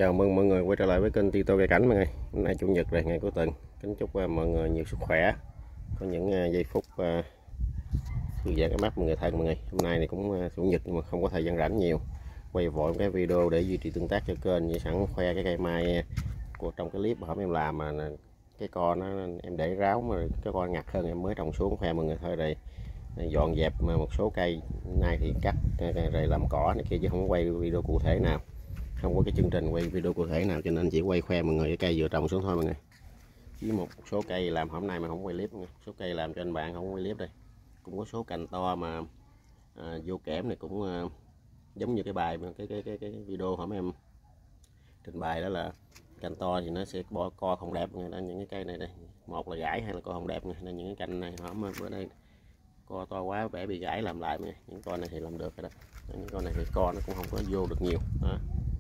Chào mừng mọi người quay trở lại với kênh Tito Cây Cảnh mọi người. Hôm nay chủ nhật rồi, ngày cuối tuần. Kính chúc mọi người nhiều sức khỏe. Có những giây phút thư giãn cái mắt mọi người thân mọi người. Hôm nay thì cũng chủ nhật nhưng mà không có thời gian rảnh nhiều. Quay vội cái video để duy trì tương tác cho kênh, vậy sẵn khoe cái cây mai của trong cái clip hôm em làm mà cái con nó em để ráo mà cái con ngặt hơn em mới trồng xuống khoe mọi người thôi. Đây dọn dẹp mà một số cây nay thì cắt rồi làm cỏ này kia chứ không quay video cụ thể nào, không có cái chương trình quay video cụ thể nào, cho nên chỉ quay khoe mọi người cái cây vừa trồng xuống thôi mọi người. Với một số cây làm hôm nay mà không quay clip, số cây làm cho anh bạn không quay clip đây. Cũng có số cành to mà vô kẽm này cũng giống như cái bài cái video hôm em trình bày, đó là cành to thì nó sẽ bỏ co không đẹp người. Nên những cái cây này đây, một là gãy hay là co không đẹp người. Nên những cái cành này hổm bữa đây co to quá vẻ bị gãy làm lại này. Những con này thì làm được rồi đó, những con này thì co nó cũng không có vô được nhiều đó.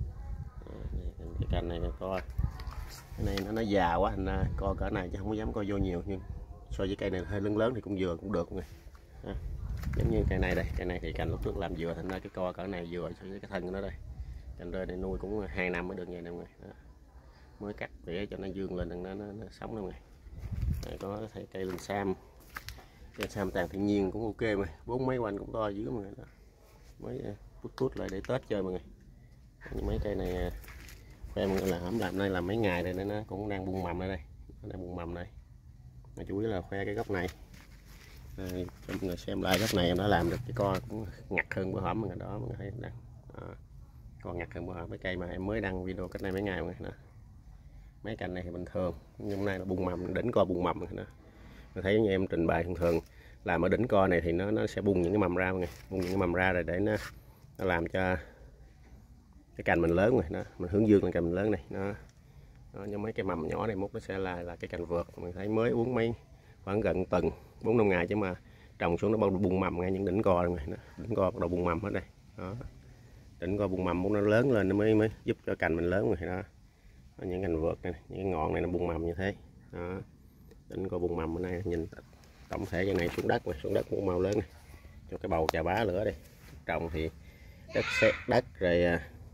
Cái cành này co cái này nó già quá anh co cỡ này chứ không có dám co vô nhiều, nhưng so với cây này hơi lớn lớn thì cũng vừa cũng được người. Giống như cây này đây, cây này thì cành lúc trước làm vừa thành ra cái co cỡ này vừa so với cái thân của nó đây. Cành rơi này nuôi cũng 2 năm mới được như này mọi người. Mới cắt để cho nó dương lên nó sống đâu người. Có thấy cây linh sam, cây sam tàn thiên nhiên cũng ok mà 4 mấy quanh cũng to dữ mọi người đó. Mới pút lại để Tết chơi mọi người. Mấy cây này khoe mọi người là hổng làm nay là mấy ngày rồi nên nó cũng đang bung mầm ở đây, nó đang bung mầm đây. Mà chủ yếu là khoe cái gốc này đây, cho mọi người xem lại gốc này em đã làm được cái con cũng ngặt hơn bữa hổm mọi người đó, mọi người thấy đang con ngặt hơn bữa hổm. Mấy cây mà em mới đăng video cách đây mấy ngày mọi người đó. Mấy cành này thì bình thường nhưng hôm nay là bung mầm, đỉnh co bung mầm mọi người đó. Mình thấy như em trình bày thường thường làm ở đỉnh co này thì nó sẽ bung những cái mầm ra mọi người, bung những cái mầm ra rồi để nó làm cho cái cành mình lớn rồi đó, mình hướng dương lên cành mình lớn này nó như mấy cái mầm nhỏ này mốt nó sẽ là cái cành vượt. Mình thấy mới uống mấy khoảng gần tuần 4-5 ngày chứ mà trồng xuống nó bao bung mầm ngay những đỉnh co rồi đó. Đỉnh co bắt đầu bung mầm hết đây đó. Đỉnh co bung mầm muốn nó lớn lên nó mới giúp cho cành mình lớn rồi đó. Những cành vượt này, những cái ngọn này nó bung mầm như thế đó. Đỉnh co bung mầm ở đây nhìn tổng thể cái này xuống đất rồi, xuống đất cũng màu lớn này, cho cái bầu chà bá lửa đây. Trồng thì đất xét đất rồi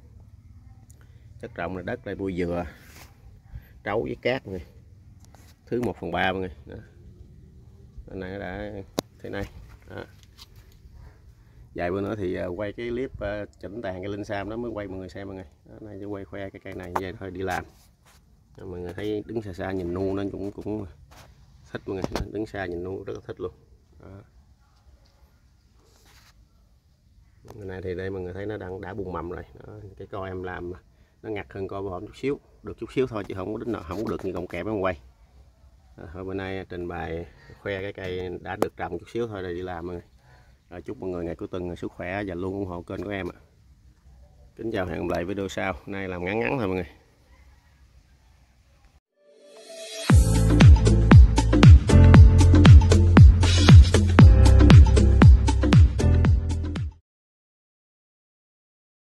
chất trồng là đất lại bụi dừa trấu với cát này, thứ 1/3 mọi người đó. Cái này đã thế này đó. Vài bữa nữa thì quay cái clip chỉnh tàn cái linh sam đó mới quay mọi người xem mọi người đó. Này chỉ quay khoe cái cây này vậy thôi đi làm. Mọi người thấy đứng xa xa nhìn nu nên cũng thích mọi người, đứng xa nhìn nu rất là thích luôn đó. Cái này thì đây mọi người thấy nó đã bung mầm rồi đó. Cái coi em làm nó ngặt hơn coi bò chút xíu, được chút xíu thôi chứ không có đính nào, không có được như cọng kẹp em quay. Thôi bữa nay trình bày khoe cái cây đã được trồng chút xíu thôi rồi đi làm mọi người. Rồi, chúc mọi người ngày cuối tuần sức khỏe và luôn ủng hộ kênh của em ạ. Kính chào, hẹn gặp lại video sau. Nay làm ngắn ngắn thôi mọi người.